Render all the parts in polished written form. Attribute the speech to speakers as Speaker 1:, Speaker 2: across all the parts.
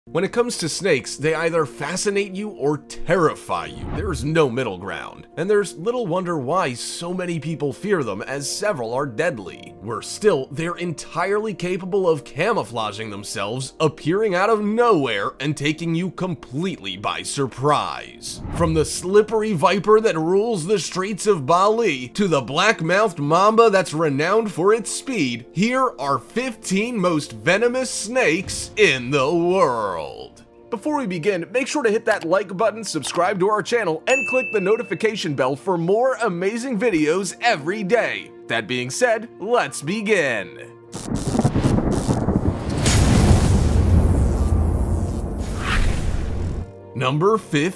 Speaker 1: When it comes to snakes, they either fascinate you or terrify you. There's no middle ground. And there's little wonder why so many people fear them, as several are deadly. Worse still, they're entirely capable of camouflaging themselves, appearing out of nowhere, and taking you completely by surprise. From the slippery viper that rules the streets of Bali, to the black-mouthed mamba that's renowned for its speed, here are 15 most venomous snakes in the world. Before we begin, make sure to hit that like button, subscribe to our channel, and click the notification bell for more amazing videos every day. That being said, let's begin. Number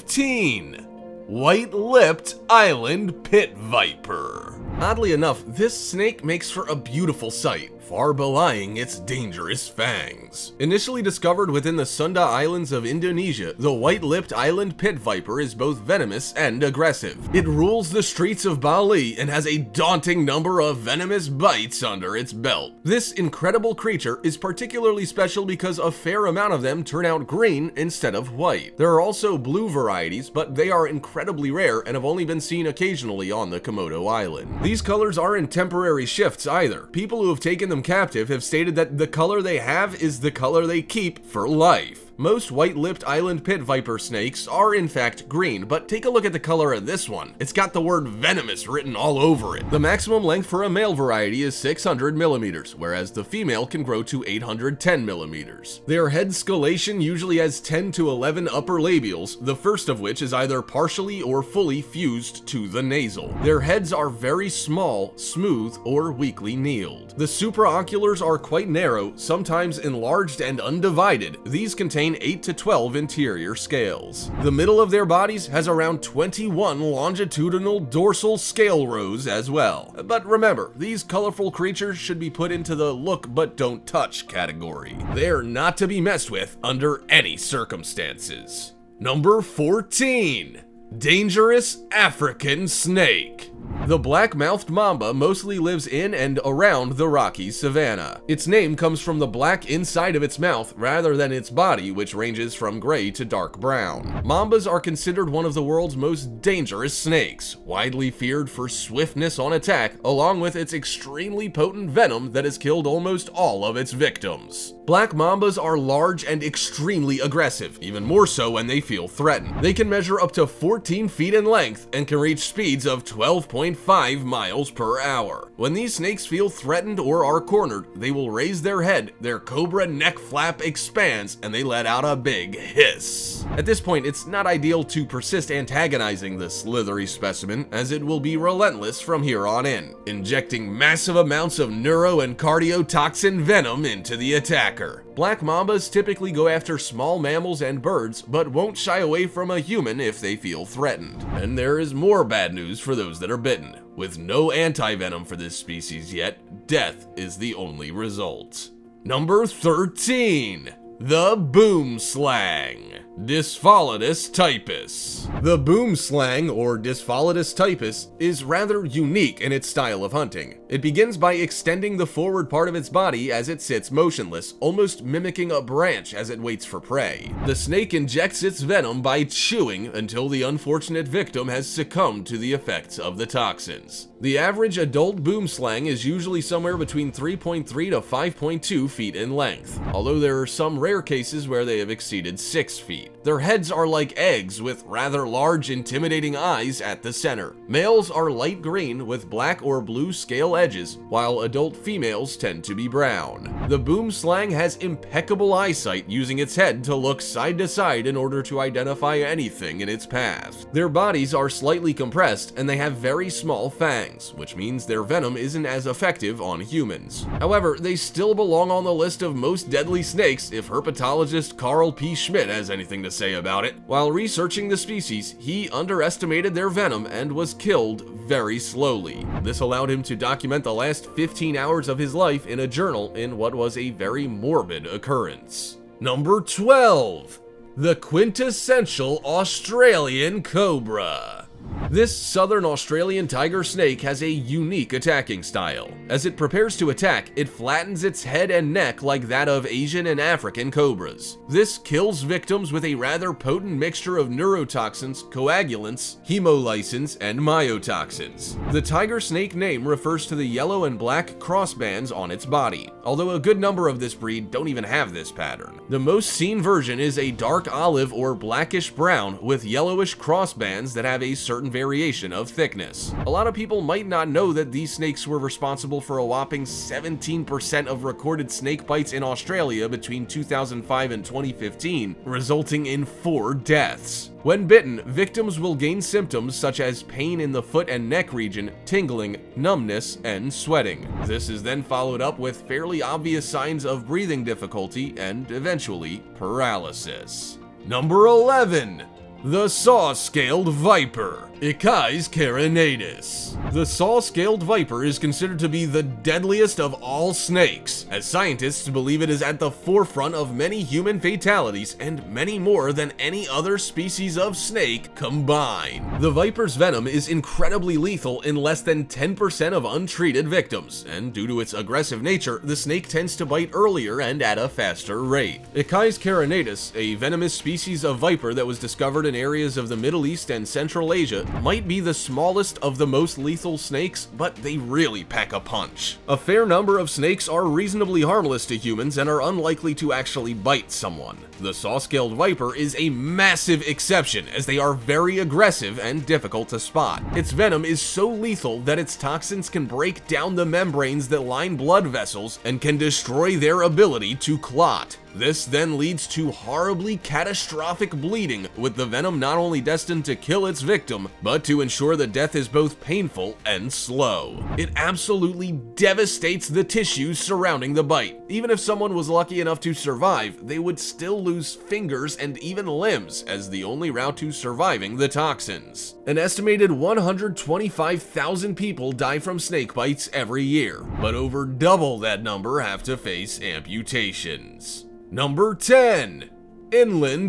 Speaker 1: 15. White-lipped island pit viper. Oddly enough, this snake makes for a beautiful sight, far belying its dangerous fangs. Initially discovered within the Sunda Islands of Indonesia, the white-lipped island pit viper is both venomous and aggressive. It rules the streets of Bali and has a daunting number of venomous bites under its belt. This incredible creature is particularly special because a fair amount of them turn out green instead of white. There are also blue varieties, but they are incredibly rare and have only been seen occasionally on the Komodo Island. These colors aren't temporary shifts either. People who have taken them captive have stated that the color they have is the color they keep for life. Most white-lipped island pit viper snakes are in fact green, but take a look at the color of this one. It's got the word venomous written all over it. The maximum length for a male variety is 600 millimeters, whereas the female can grow to 810 millimeters. Their head scalation usually has 10 to 11 upper labials, the first of which is either partially or fully fused to the nasal. Their heads are very small, smooth, or weakly needled. The supraoculars are quite narrow, sometimes enlarged and undivided. These contain 8 to 12 interior scales. The middle of their bodies has around 21 longitudinal dorsal scale rows as well. But remember, these colorful creatures should be put into the look but don't touch category. They're not to be messed with under any circumstances. Number 14. Dangerous African snake. The black-mouthed mamba mostly lives in and around the Rocky Savannah. Its name comes from the black inside of its mouth rather than its body, which ranges from gray to dark brown. Mambas are considered one of the world's most dangerous snakes, widely feared for swiftness on attack, along with its extremely potent venom that has killed almost all of its victims. Black mambas are large and extremely aggressive, even more so when they feel threatened. They can measure up to 14 feet in length and can reach speeds of 12.5 miles per hour. When these snakes feel threatened or are cornered, they will raise their head, their cobra neck flap expands, and they let out a big hiss. At this point, it's not ideal to persist antagonizing the slithery specimen, as it will be relentless from here on in, injecting massive amounts of neuro and cardiotoxin venom into the attacker. Black mambas typically go after small mammals and birds, but won't shy away from a human if they feel threatened. And there is more bad news for those that are bitten. With no anti-venom for this species yet, death is the only result. Number 13. The boomslang. Dysphalidus typus. The boomslang, or Dysphalidus typus, is rather unique in its style of hunting. It begins by extending the forward part of its body as it sits motionless, almost mimicking a branch as it waits for prey. The snake injects its venom by chewing until the unfortunate victim has succumbed to the effects of the toxins. The average adult boomslang is usually somewhere between 3.3 to 5.2 feet in length, although there are some rare cases where they have exceeded 6 feet. Their heads are like eggs with rather large, intimidating eyes at the center. Males are light green with black or blue scale edges, while adult females tend to be brown. The boomslang has impeccable eyesight, using its head to look side to side in order to identify anything in its path. Their bodies are slightly compressed, and they have very small fangs, which means their venom isn't as effective on humans. However, they still belong on the list of most deadly snakes if herpetologist Carl P. Schmidt has anything to say about it. While researching the species, he underestimated their venom and was killed very slowly. This allowed him to document the last 15 hours of his life in a journal in what was a very morbid occurrence. Number 12. The quintessential Australian cobra. This southern Australian tiger snake has a unique attacking style. As it prepares to attack, it flattens its head and neck like that of Asian and African cobras. This kills victims with a rather potent mixture of neurotoxins, coagulants, hemolysins, and myotoxins. The tiger snake name refers to the yellow and black crossbands on its body, although a good number of this breed don't even have this pattern. The most seen version is a dark olive or blackish brown with yellowish crossbands that have a certain variation of thickness. A lot of people might not know that these snakes were responsible for a whopping 17% of recorded snake bites in Australia between 2005 and 2015, resulting in 4 deaths. When bitten, victims will gain symptoms such as pain in the foot and neck region, tingling, numbness, and sweating. This is then followed up with fairly obvious signs of breathing difficulty and eventually paralysis. Number 11. The saw-scaled viper, Echis carinatus. The saw-scaled viper is considered to be the deadliest of all snakes, as scientists believe it is at the forefront of many human fatalities and many more than any other species of snake combined. The viper's venom is incredibly lethal in less than 10% of untreated victims, and due to its aggressive nature, the snake tends to bite earlier and at a faster rate. Echis carinatus, a venomous species of viper that was discovered in areas of the Middle East and Central Asia, might be the smallest of the most lethal snakes, but they really pack a punch. A fair number of snakes are reasonably harmless to humans and are unlikely to actually bite someone. The saw-scaled viper is a massive exception, as they are very aggressive and difficult to spot. Its venom is so lethal that its toxins can break down the membranes that line blood vessels and can destroy their ability to clot. This then leads to horribly catastrophic bleeding, with the venom not only destined to kill its victim, but to ensure the death is both painful and slow. It absolutely devastates the tissues surrounding the bite. Even if someone was lucky enough to survive, they would still lose fingers and even limbs as the only route to surviving the toxins. An estimated 125,000 people die from snake bites every year, but over double that number have to face amputations. Number 10. Inland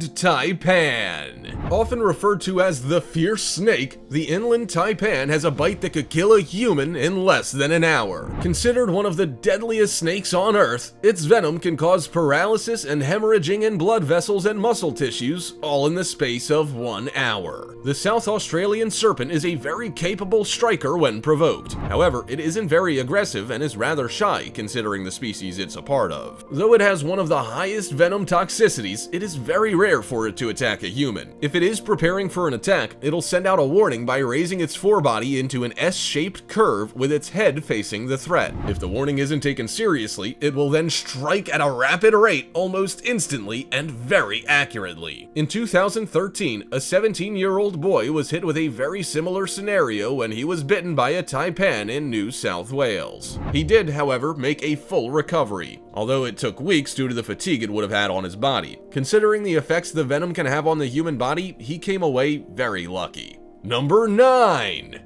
Speaker 1: taipan. Often referred to as the fierce snake, the inland taipan has a bite that could kill a human in less than an hour. Considered one of the deadliest snakes on Earth, its venom can cause paralysis and hemorrhaging in blood vessels and muscle tissues, all in the space of 1 hour. The South Australian serpent is a very capable striker when provoked. However, it isn't very aggressive and is rather shy considering the species it's a part of. Though it has one of the highest venom toxicities, it is very rare for it to attack a human. If it is preparing for an attack, it'll send out a warning by raising its forebody into an S-shaped curve with its head facing the threat. If the warning isn't taken seriously, it will then strike at a rapid rate almost instantly and very accurately. In 2013, a 17-year-old boy was hit with a very similar scenario when he was bitten by a taipan in New South Wales. He did, however, make a full recovery, although it took weeks due to the fatigue it would have had on his body. Considering the effects the venom can have on the human body, he came away very lucky. Number 9.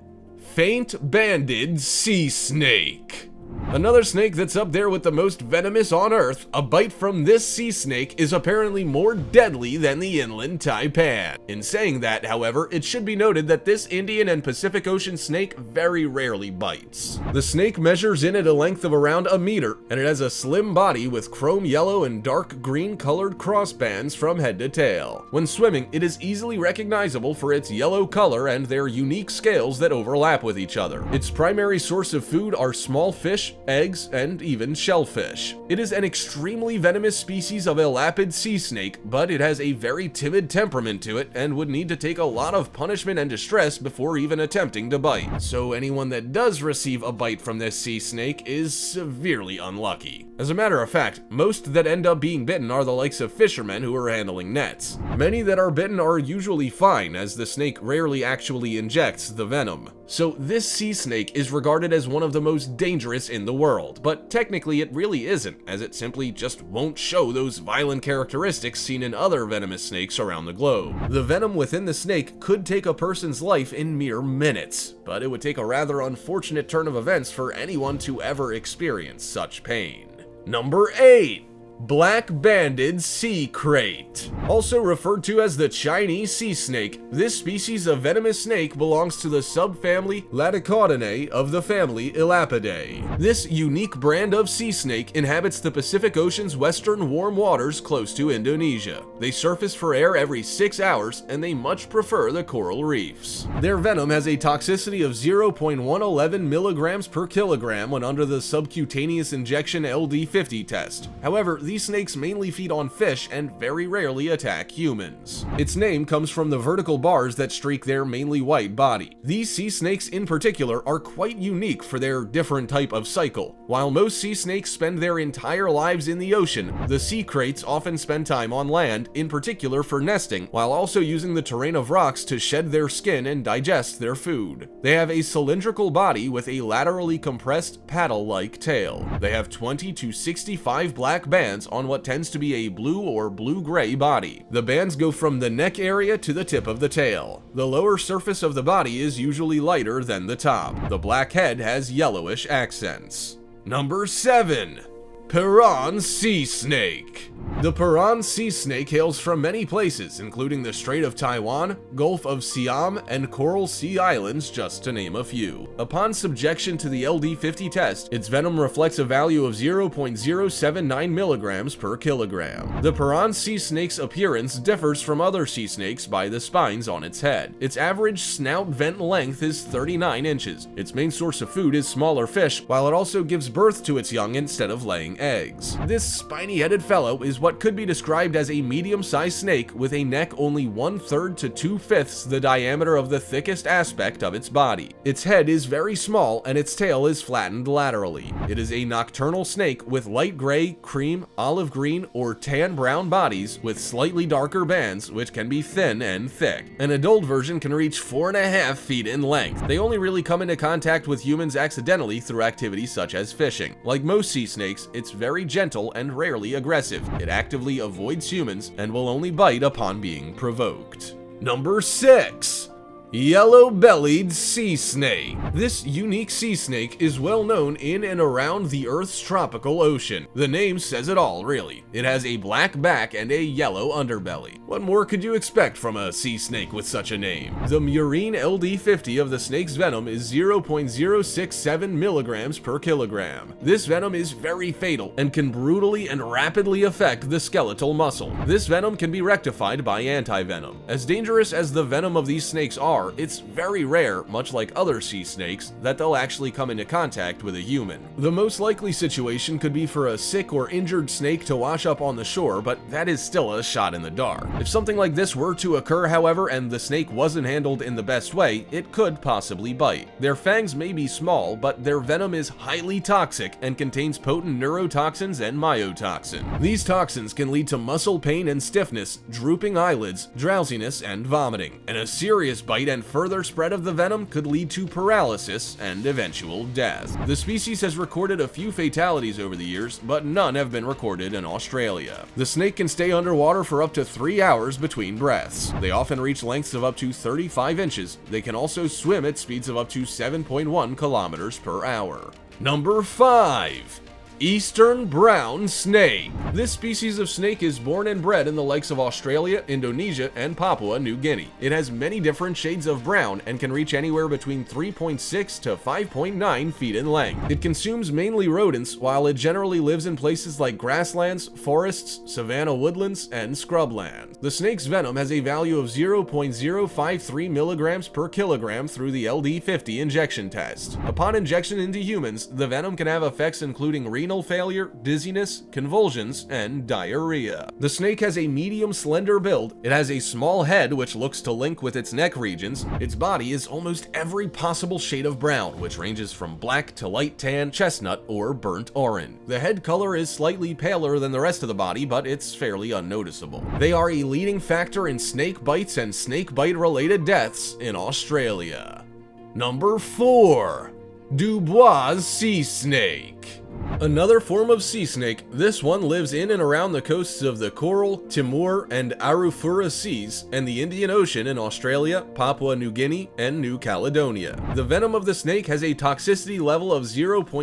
Speaker 1: Faint-banded sea snake. Another snake that's up there with the most venomous on Earth, a bite from this sea snake is apparently more deadly than the inland taipan. In saying that, however, it should be noted that this Indian and Pacific Ocean snake very rarely bites. The snake measures in at a length of around a meter, and it has a slim body with chrome yellow and dark green colored crossbands from head to tail. When swimming, it is easily recognizable for its yellow color and their unique scales that overlap with each other. Its primary source of food are small fish, eggs, and even shellfish. It is an extremely venomous species of elapid sea snake, but it has a very timid temperament to it and would need to take a lot of punishment and distress before even attempting to bite. So anyone that does receive a bite from this sea snake is severely unlucky. As a matter of fact, most that end up being bitten are the likes of fishermen who are handling nets. Many that are bitten are usually fine, as the snake rarely actually injects the venom. So this sea snake is regarded as one of the most dangerous in the world, but technically it really isn't, as it simply just won't show those violent characteristics seen in other venomous snakes around the globe. The venom within the snake could take a person's life in mere minutes, but it would take a rather unfortunate turn of events for anyone to ever experience such pain. Number 8. Black-banded sea crate. Also referred to as the Chinese sea snake, this species of venomous snake belongs to the subfamily Laticodinae of the family Elapidae. This unique brand of sea snake inhabits the Pacific Ocean's western warm waters close to Indonesia. They surface for air every 6 hours, and they much prefer the coral reefs. Their venom has a toxicity of 0.111 milligrams per kilogram when under the subcutaneous injection LD50 test. However, these snakes mainly feed on fish and very rarely attack humans. Its name comes from the vertical bars that streak their mainly white body. These sea snakes in particular are quite unique for their different type of cycle. While most sea snakes spend their entire lives in the ocean, the sea crates often spend time on land, in particular for nesting, while also using the terrain of rocks to shed their skin and digest their food. They have a cylindrical body with a laterally compressed paddle-like tail. They have 20 to 65 black bands on what tends to be a blue or blue-gray body. The bands go from the neck area to the tip of the tail. The lower surface of the body is usually lighter than the top. The black head has yellowish accents. Number 7. Piran sea snake. The Piran sea snake hails from many places, including the Strait of Taiwan, Gulf of Siam, and Coral Sea Islands, just to name a few. Upon subjection to the LD50 test, its venom reflects a value of 0.079 milligrams per kilogram. The Piran sea snake's appearance differs from other sea snakes by the spines on its head. Its average snout vent length is 39 inches. Its main source of food is smaller fish, while it also gives birth to its young instead of laying eggs. This spiny-headed fellow is what could be described as a medium-sized snake with a neck only 1/3 to 2/5 the diameter of the thickest aspect of its body. Its head is very small and its tail is flattened laterally. It is a nocturnal snake with light gray, cream, olive green, or tan brown bodies with slightly darker bands which can be thin and thick. An adult version can reach 4.5 feet in length. They only really come into contact with humans accidentally through activities such as fishing. Like most sea snakes, it's very gentle and rarely aggressive. It actively avoids humans and will only bite upon being provoked. Number 6. Yellow-bellied sea snake. This unique sea snake is well known in and around the Earth's tropical ocean. The name says it all, really. It has a black back and a yellow underbelly. What more could you expect from a sea snake with such a name? The murine LD50 of the snake's venom is 0.067 milligrams per kilogram. This venom is very fatal and can brutally and rapidly affect the skeletal muscle. This venom can be rectified by antivenom. As dangerous as the venom of these snakes are, it's very rare, much like other sea snakes, that they'll actually come into contact with a human. The most likely situation could be for a sick or injured snake to wash up on the shore, but that is still a shot in the dark. If something like this were to occur, however, and the snake wasn't handled in the best way, it could possibly bite. Their fangs may be small, but their venom is highly toxic and contains potent neurotoxins and myotoxin. These toxins can lead to muscle pain and stiffness, drooping eyelids, drowsiness, and vomiting. And a serious bite and further spread of the venom could lead to paralysis and eventual death. The species has recorded a few fatalities over the years, but none have been recorded in Australia. The snake can stay underwater for up to 3 hours between breaths. They often reach lengths of up to 35 inches. They can also swim at speeds of up to 7.1 kilometers per hour. Number 5. Eastern brown snake. This species of snake is born and bred in the likes of Australia, Indonesia, and Papua New Guinea. It has many different shades of brown and can reach anywhere between 3.6 to 5.9 feet in length. It consumes mainly rodents, while it generally lives in places like grasslands, forests, savanna woodlands, and scrublands. The snake's venom has a value of 0.053 milligrams per kilogram through the LD50 injection test. Upon injection into humans, the venom can have effects including renal failure, dizziness, convulsions, and diarrhea. The snake has a medium slender build. It has a small head which looks to link with its neck regions. Its body is almost every possible shade of brown, which ranges from black to light tan, chestnut, or burnt orange. The head color is slightly paler than the rest of the body, but it's fairly unnoticeable. They are a leading factor in snake bites and snake bite related deaths in Australia. Number 4. Dubois sea snake. Another form of sea snake, this one lives in and around the coasts of the Coral, Timor, and Arafura Seas, and the Indian Ocean in Australia, Papua New Guinea, and New Caledonia. The venom of the snake has a toxicity level of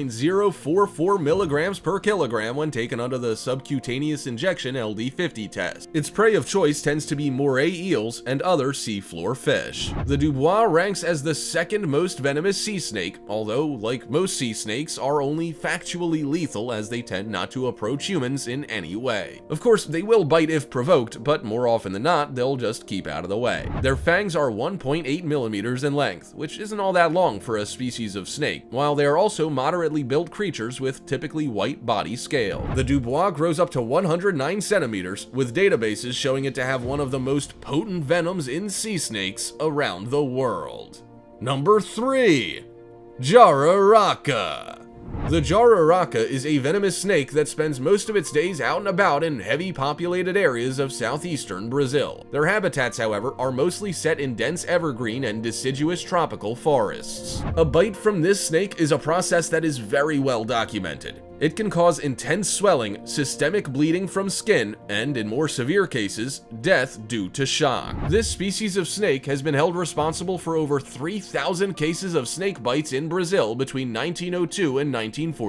Speaker 1: 0.044 milligrams per kilogram when taken under the subcutaneous injection LD50 test. Its prey of choice tends to be moray eels and other seafloor fish. The Dubois ranks as the second most venomous sea snake, although, like most sea snakes, are only factually lethal as they tend not to approach humans in any way. Of course, they will bite if provoked, but more often than not, they'll just keep out of the way. Their fangs are 1.8 millimeters in length, which isn't all that long for a species of snake, while they are also moderately built creatures with typically white body scale. The Dubois grows up to 109 centimeters, with databases showing it to have one of the most potent venoms in sea snakes around the world. Number 3. Jararaca. The jararaca is a venomous snake that spends most of its days out and about in heavy populated areas of southeastern Brazil. Their habitats, however, are mostly set in dense evergreen and deciduous tropical forests. A bite from this snake is a process that is very well documented. It can cause intense swelling, systemic bleeding from skin, and in more severe cases, death due to shock. This species of snake has been held responsible for over 3,000 cases of snake bites in Brazil between 1902 and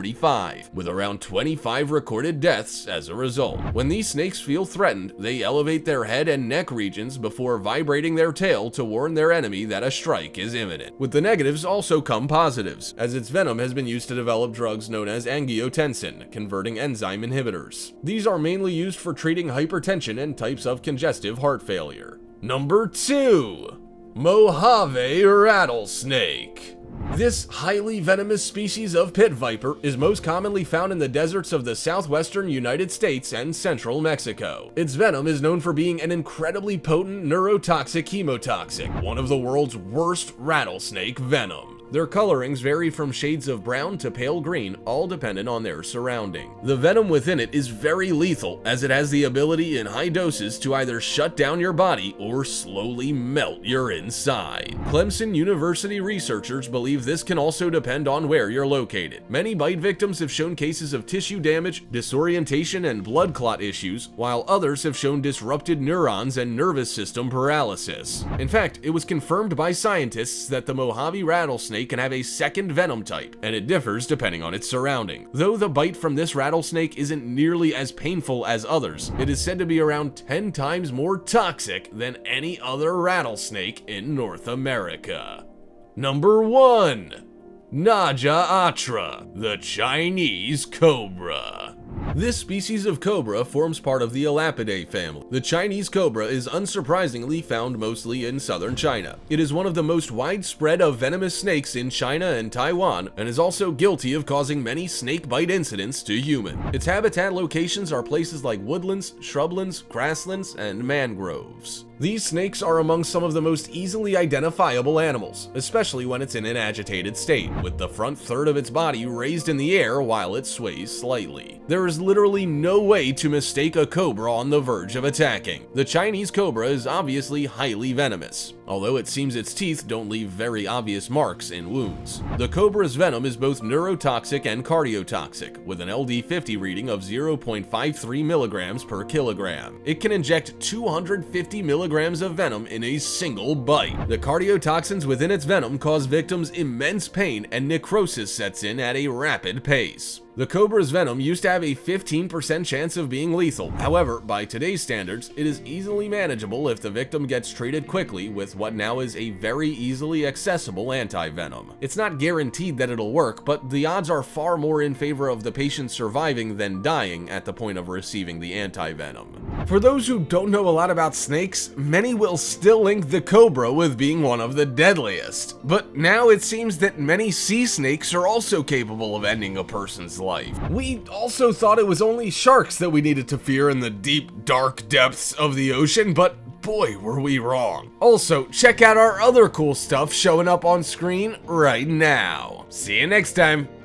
Speaker 1: 1945, with around 25 recorded deaths as a result. When these snakes feel threatened, they elevate their head and neck regions before vibrating their tail to warn their enemy that a strike is imminent. With the negatives also come positives, as its venom has been used to develop drugs known as angiotensin, converting enzyme inhibitors. These are mainly used for treating hypertension and types of congestive heart failure. Number 2. Mojave rattlesnake. This highly venomous species of pit viper is most commonly found in the deserts of the southwestern United States and central Mexico. Its venom is known for being an incredibly potent neurotoxic chemotoxic, one of the world's worst rattlesnake venom. Their colorings vary from shades of brown to pale green, all dependent on their surrounding. The venom within it is very lethal, as it has the ability in high doses to either shut down your body or slowly melt your inside. Clemson University researchers believe this can also depend on where you're located. Many bite victims have shown cases of tissue damage, disorientation, and blood clot issues, while others have shown disrupted neurons and nervous system paralysis. In fact, it was confirmed by scientists that the Mojave rattlesnake can have a second venom type, and it differs depending on its surrounding. Though the bite from this rattlesnake isn't nearly as painful as others, it is said to be around 10 times more toxic than any other rattlesnake in North America. Number 1. Naja atra, the Chinese cobra. This species of cobra forms part of the Elapidae family. The Chinese cobra is unsurprisingly found mostly in southern China. It is one of the most widespread of venomous snakes in China and Taiwan, and is also guilty of causing many snake bite incidents to humans. Its habitat locations are places like woodlands, shrublands, grasslands, and mangroves. These snakes are among some of the most easily identifiable animals, especially when it's in an agitated state, with the front third of its body raised in the air while it sways slightly. There is literally no way to mistake a cobra on the verge of attacking. The Chinese cobra is obviously highly venomous, although it seems its teeth don't leave very obvious marks in wounds. The cobra's venom is both neurotoxic and cardiotoxic, with an LD50 reading of 0.53 milligrams per kilogram. It can inject 250 milligrams of venom in a single bite. The cardiotoxins within its venom cause victims immense pain, and necrosis sets in at a rapid pace. The cobra's venom used to have a 15% chance of being lethal. However, by today's standards, it is easily manageable if the victim gets treated quickly with what now is a very easily accessible anti-venom. It's not guaranteed that it'll work, but the odds are far more in favor of the patient surviving than dying at the point of receiving the anti-venom. For those who don't know a lot about snakes, many will still link the cobra with being one of the deadliest. But now it seems that many sea snakes are also capable of ending a person's life. We also thought it was only sharks that we needed to fear in the deep, dark depths of the ocean, but boy, were we wrong. Also, check out our other cool stuff showing up on screen right now. See you next time.